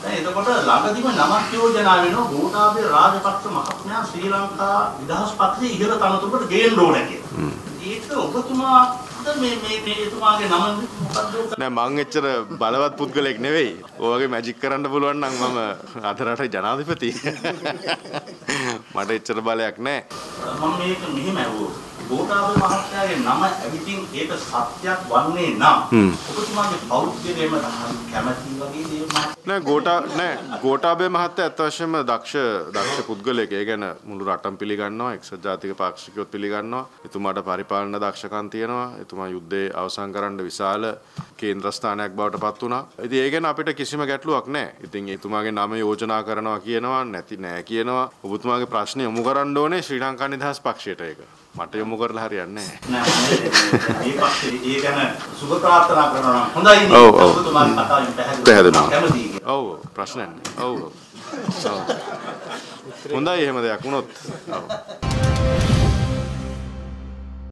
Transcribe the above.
දැන් එතකොට ළඟදිම නමක් යෝජනා වෙනවා ගෝඨාභය රාජපක්ෂ මහත්මයා ශ්‍රී ලංකා විදහාස් පක්ෂයේ ඉහළ තනතුරකට ගේන්න ඕන කියලා. ඒක ඔබතුමා මේ එතුමාගේ නම මොකද්ද? නෑ මං එච්චර බලවත් පුද්ගලෙක් නෙවෙයි. ඔය වගේ මැජික් කරන්න පුළුවන් නම් මම අද රටේ ජනාධිපති. මට එච්චර බලයක් නෑ. මම මේක මෙහෙම ඇහුවොත් ගෝඨාභය මහත්තයාගේ නම ඇවිතින් ඒක සත්‍යයක් වන්නේ නම් ඔබතුමාගේ පෞද්ගලිකම කැමැති වගේ දේවල් නෑ ගෝඨාභය මහත්තයා අත් වශයෙන්ම දක්ෂ පුද්ගලයෙක්. ඒ ගැන මුළු රටම පිළිගන්නවා. එක්සත් ජාතික පාක්ෂිකයොත් පිළිගන්නවා. එතුමාට පරිපාලන දක්ෂකම් තියෙනවා. එතුමා යුද්ධය අවසන් කරන්න විශාල කේන්ද්‍රස්ථානයක් බවට පත් වුණා. ඉතින් ඒ ගැන අපිට කිසිම ගැටලුවක් නෑ. ඉතින් එතුමාගේ නම යෝජනා කරනවා කියනවා නැති නෑ කියනවා. ඔබතුමාගේ ප්‍රශ්නේ යොමු කරන්න ඕනේ ශ්‍රී ලංකා නිදහස් පක්ෂයට ඒක. මට යොමු කරලා හරියන්නේ නැහැ. මේ පක්ෂේ ඒ ගැන සුබ ප්‍රාර්ථනා කරනවා නම් හොඳයි නේ. ඔබතුමාගේ කතාවෙන් පැහැදිලිවම කැමතියි කියලා. ඔව් ප්‍රශ්නයක් නෑ. ඔව්. හොඳයි එහෙම දෙයක් වුණොත්. ඔව්.